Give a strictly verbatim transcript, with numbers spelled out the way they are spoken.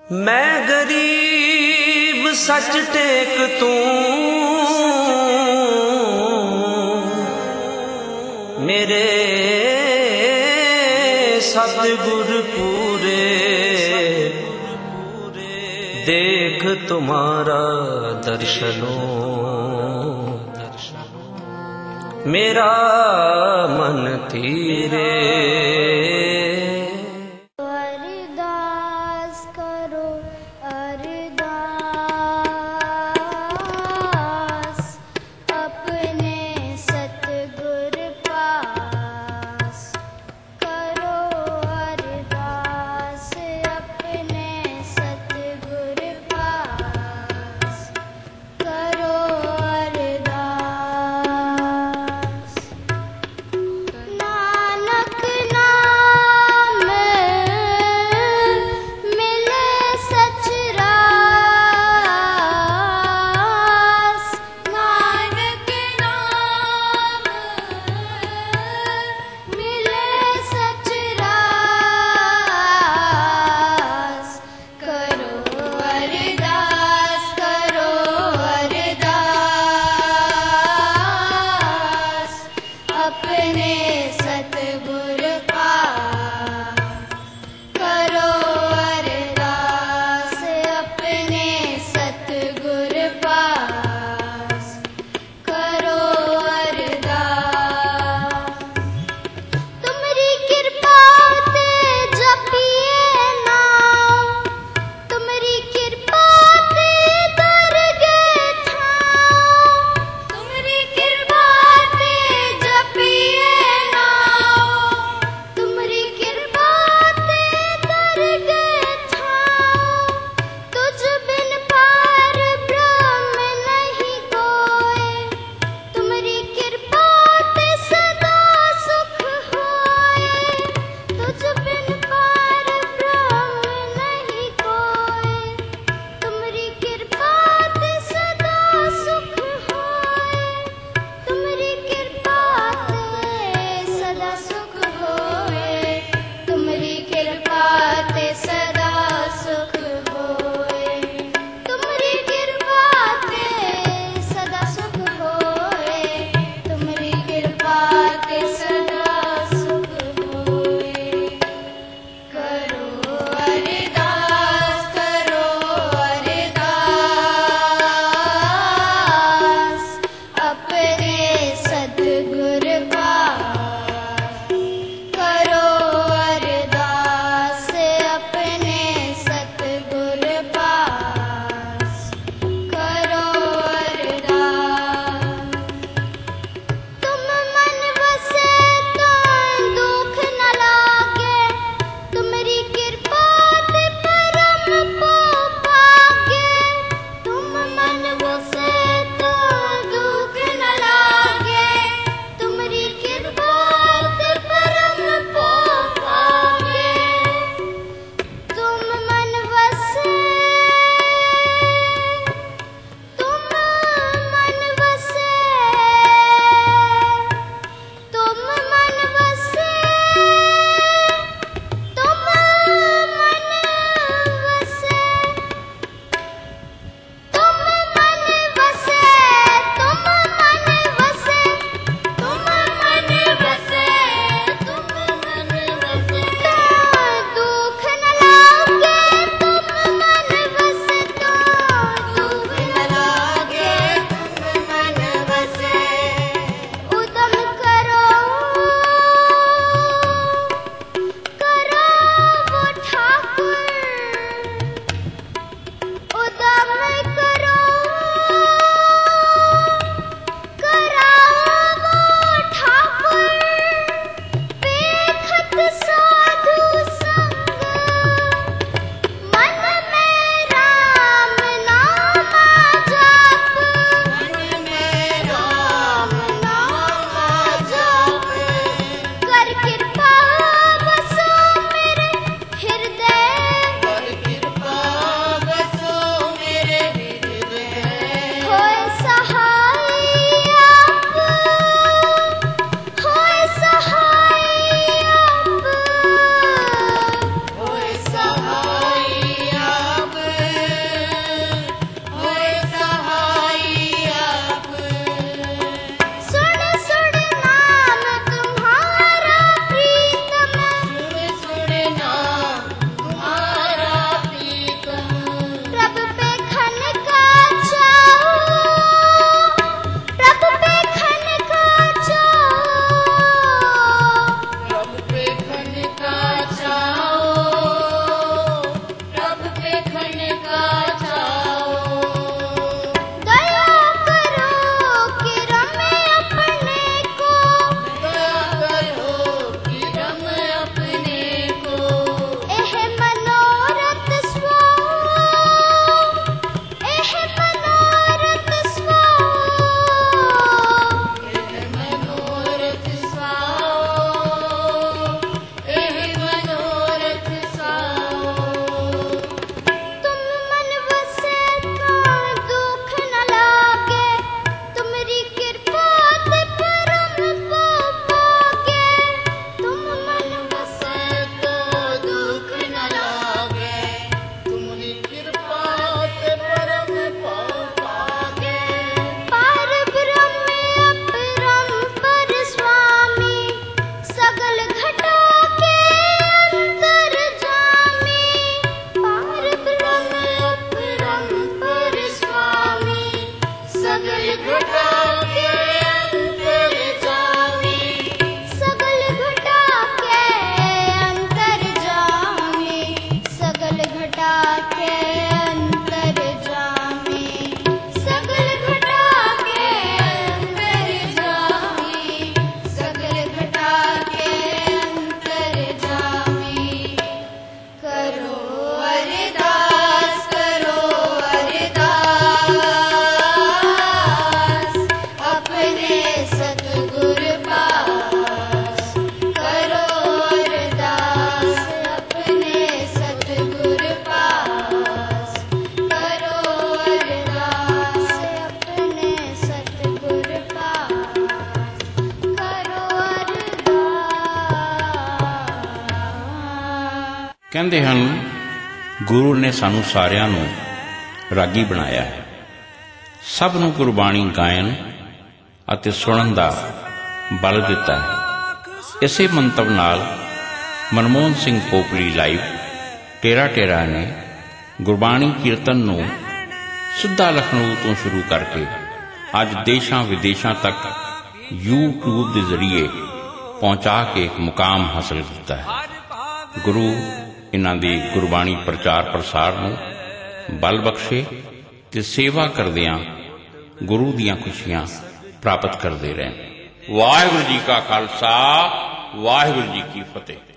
मैं गरीब सच टेक तू मेरे सतगुर पूरे देख तुम्हारा दर्शनो मेरा मन धीरे। अरदास करो अरदास अपने सतगुर पास, करो अरदास अपने सतगुर पास, करो अरदास। नानक नाम ਕਹਿੰਦੇ ਹਨ ਗੁਰੂ ਨੇ ਸਾਨੂੰ ਸਾਰਿਆਂ ਨੂੰ ਰਾਗੀ ਬਣਾਇਆ ਹੈ, ਸਭ ਨੂੰ ਗੁਰਬਾਣੀ ਗਾਇਨ ਅਤੇ ਸੁਣਨ ਦਾ ਬਲ ਦਿੱਤਾ ਹੈ। ਇਸੇ ਮੰਤਵ ਨਾਲ ਮਨਮੋਹਨ ਸਿੰਘ ਪੋਪਲੀ ਲਾਈਵ ਟੇਰਾ ਟੇਰਾ ਨੇ ਗੁਰਬਾਣੀ ਕੀਰਤਨ ਨੂੰ ਸਿੱਧਾ ਲਖਨਊ ਤੋਂ ਸ਼ੁਰੂ ਕਰਕੇ ਅੱਜ ਦੇਸ਼ਾਂ ਵਿਦੇਸ਼ਾਂ ਤੱਕ ਯੂਟਿਊਬ ਦੇ ਜ਼ਰੀਏ ਪਹੁੰਚਾ ਕੇ ਇੱਕ ਮੁਕਾਮ ਹਾਸਲ ਕੀਤਾ ਹੈ। ਗੁਰੂ ਇਹਨਾਂ ਦੀ ਗੁਰਬਾਣੀ ਪ੍ਰਚਾਰ ਪ੍ਰਸਾਰ ਨੂੰ ਬਲ ਬਖਸ਼ੇ ਤੇ ਸੇਵਾ ਕਰਦਿਆਂ ਗੁਰੂ ਦੀਆਂ ਖੁਸ਼ੀਆਂ ਪ੍ਰਾਪਤ ਕਰਦੇ ਰਹਿਣ। ਵਾਹਿਗੁਰੂ ਜੀ ਕਾ ਖਾਲਸਾ, ਵਾਹਿਗੁਰੂ ਜੀ ਕੀ ਫਤਿਹ।